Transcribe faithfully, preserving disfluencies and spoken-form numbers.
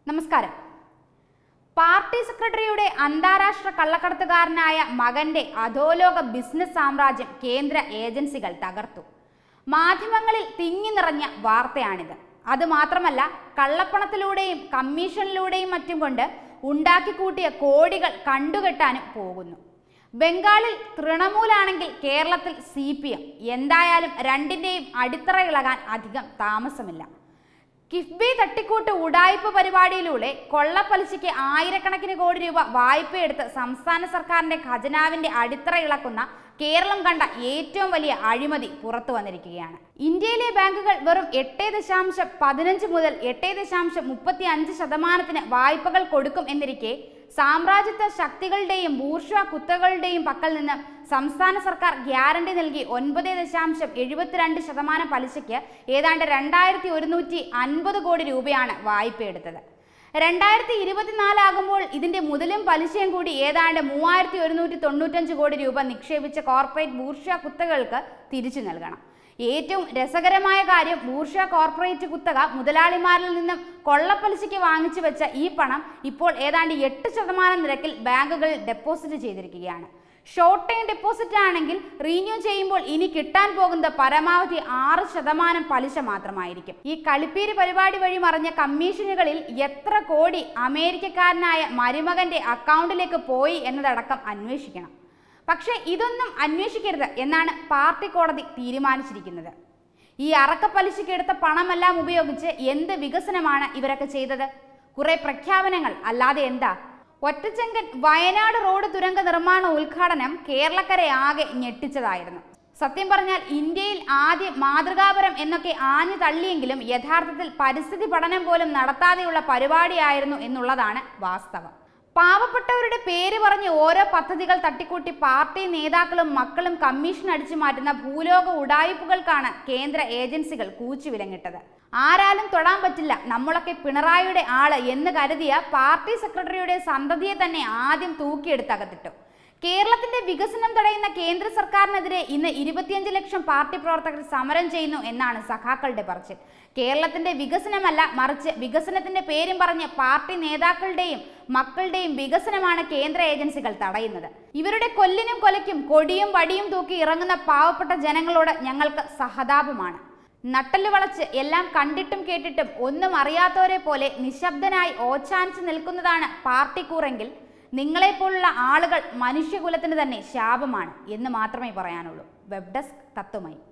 നമസ്കാരം. പാർട്ടി സെക്രട്ടറിയുടെ അന്താരാഷ്ട്ര കള്ളക്കടത്തുകാരനായ മകന്റെ അധോലോക ബിസിനസ് സാമ്രാജ്യം കേന്ദ്ര ഏജൻസികൾ തകർത്തു. മാധ്യമങ്ങളിൽ തിങ്ങി നിറഞ്ഞ വാർത്തയാണിത്. അതുമാത്രമല്ല, കള്ളപ്പണത്തിലൂടെയും കമ്മീഷനിലൂടെയും മറ്റും കൊണ്ട് ഉണ്ടാക്കിക്കൂട്ടിയ കോടികൾ കണ്ടുകെട്ടാനും പോകുന്നു. ബംഗാളിൽ തൃണമൂലാണെങ്കിൽ കേരളത്തിൽ സി പി എം. എന്തായാലും രണ്ടിൻ്റെയും അടിത്തറ ഇളകാൻ അധികം താമസമില്ല. കിഫ്ബി തട്ടിക്കൂട്ട് ഉഡായിപ്പ് പരിപാടിയിലൂടെ കൊള്ളപ്പലിശയ്ക്ക് ആയിരക്കണക്കിന് കോടി രൂപ വായ്പയെടുത്ത് സംസ്ഥാന സർക്കാരിന്റെ ഖജനാവിന്റെ അടിത്തറ ഇളക്കുന്ന കേരളം കണ്ട ഏറ്റവും വലിയ അഴിമതി പുറത്തു വന്നിരിക്കുകയാണ്. ഇന്ത്യയിലെ ബാങ്കുകൾ വെറും എട്ട് ദശാംശം പതിനഞ്ച് മുതൽ എട്ട് ദശാംശം മുപ്പത്തി അഞ്ച് ശതമാനത്തിന് വായ്പകൾ കൊടുക്കും എന്നിരിക്കെ സാമ്രാജ്യത്വ ശക്തികളുടെയും ബൂർഷ്വാ കുത്തകളുടെയും പക്കൽ നിന്ന് സംസ്ഥാന സർക്കാർ ഗ്യാരണ്ടി നൽകി ഒൻപത് ദശാംശം എഴുപത്തിരണ്ട് ശതമാനം പലിശയ്ക്ക് ഏതാണ്ട് രണ്ടായിരത്തി ഒരുന്നൂറ്റി അൻപത് കോടി രൂപയാണ് വായ്പയെടുത്തത്. രണ്ടായിരത്തി ഇരുപത്തിനാലാകുമ്പോൾ ഇതിന്റെ മുതലും പലിശയും കൂടി ഏതാണ്ട് മൂവായിരത്തി ഒരുന്നൂറ്റി തൊണ്ണൂറ്റഞ്ച് കോടി രൂപ നിക്ഷേപിച്ച കോർപ്പറേറ്റ് ബൂർഷ്വാ കുത്തകൾക്ക് തിരിച്ചു നൽകണം. ഏറ്റവും രസകരമായ കാര്യം, ബൂർഷ്വാ കോർപ്പറേറ്റ് കുത്തക മുതലാളിമാരിൽ നിന്നും കൊള്ളപ്പലിശയ്ക്ക് വാങ്ങിച്ചു വെച്ച ഈ പണം ഇപ്പോൾ ഏതാണ്ട് എട്ട് ശതമാനം നിരക്കിൽ ബാങ്കുകളിൽ ഡെപ്പോസിറ്റ് ചെയ്തിരിക്കുകയാണ്. ഷോർട്ട് ടൈം ഡെപ്പോസിറ്റ് ആണെങ്കിൽ റീന്യൂ ചെയ്യുമ്പോൾ ഇനി കിട്ടാൻ പോകുന്നത് പരമാവധി ആറ് ശതമാനം പലിശ മാത്രമായിരിക്കും. ഈ കളിപ്പീര് പരിപാടി വഴി മറിഞ്ഞ കമ്മീഷനുകളിൽ എത്ര കോടി അമേരിക്കക്കാരനായ മരുമകന്റെ അക്കൗണ്ടിലേക്ക് പോയി എന്നതടക്കം അന്വേഷിക്കണം. പക്ഷേ ഇതൊന്നും അന്വേഷിക്കരുത് എന്നാണ് പാർട്ടി കോടതി തീരുമാനിച്ചിരിക്കുന്നത്. ഈ അറക്കപ്പലിശയ്ക്ക് എടുത്ത പണമെല്ലാം ഉപയോഗിച്ച് എന്ത് വികസനമാണ് ഇവരൊക്കെ ചെയ്തത്? കുറെ പ്രഖ്യാപനങ്ങൾ അല്ലാതെ എന്താ? ഒറ്റച്ചങ്കൻ വയനാട് റോഡ് തുരങ്ക നിർമ്മാണ ഉദ്ഘാടനം കേരളക്കരെ ആകെ ഞെട്ടിച്ചതായിരുന്നു. സത്യം പറഞ്ഞാൽ ഇന്ത്യയിൽ ആദ്യം മാതൃകാപരം എന്നൊക്കെ ആഞ്ഞു തള്ളിയെങ്കിലും യഥാർത്ഥത്തിൽ പരിസ്ഥിതി പഠനം പോലും നടത്താതെയുള്ള പരിപാടിയായിരുന്നു എന്നുള്ളതാണ് വാസ്തവം. പാവപ്പെട്ടവരുടെ പേര് പറഞ്ഞ് ഓരോ പദ്ധതികൾ തട്ടിക്കൂട്ടി പാർട്ടി നേതാക്കളും മക്കളും കമ്മീഷൻ അടിച്ചു മാറ്റുന്ന ഭൂലോക ഉഡായിപ്പുകൾക്കാണ് കേന്ദ്ര ഏജൻസികൾ കൂച്ചുവിലങ്ങിട്ടത്. ആരാലും തൊടാൻ പറ്റില്ല, നമ്മളൊക്കെ പിണറായിയുടെ ആള് എന്ന് കരുതിയ പാർട്ടി സെക്രട്ടറിയുടെ സന്തതിയെ തന്നെ ആദ്യം തൂക്കിയെടുത്തകത്തിട്ടു. കേരളത്തിന്റെ വികസനം തടയുന്ന കേന്ദ്ര സർക്കാരിനെതിരെ ഇന്ന് ഇരുപത്തിയഞ്ച് ലക്ഷം പാർട്ടി പ്രവർത്തകർ സമരം ചെയ്യുന്നു എന്നാണ് സഖാക്കളുടെ പറച്ചിൽ. കേരളത്തിന്റെ വികസനമല്ല, മറിച്ച് വികസനത്തിന്റെ പേരും പറഞ്ഞ് പാർട്ടി നേതാക്കളുടെയും മക്കളുടെയും വികസനമാണ് കേന്ദ്ര ഏജൻസികൾ തടയുന്നത്. ഇവരുടെ കൊല്ലിനും കൊലയ്ക്കും കൊടിയും വടിയും തൂക്കി ഇറങ്ങുന്ന പാവപ്പെട്ട ജനങ്ങളോട് ഞങ്ങൾക്ക് സഹതാപമാണ്. നട്ടല് വളച്ച് എല്ലാം കണ്ടിട്ടും കേട്ടിട്ടും ഒന്നും അറിയാത്തവരെ പോലെ നിശബ്ദനായി ഓച്ചാനിച്ച് നിൽക്കുന്നതാണ് പാർട്ടിക്കൂറെങ്കിൽ നിങ്ങളെപ്പോലുള്ള ആളുകൾ മനുഷ്യകുലത്തിന് തന്നെ ശാപമാണ് എന്ന് മാത്രമേ പറയാനുള്ളൂ. Web desk Tatwamayi.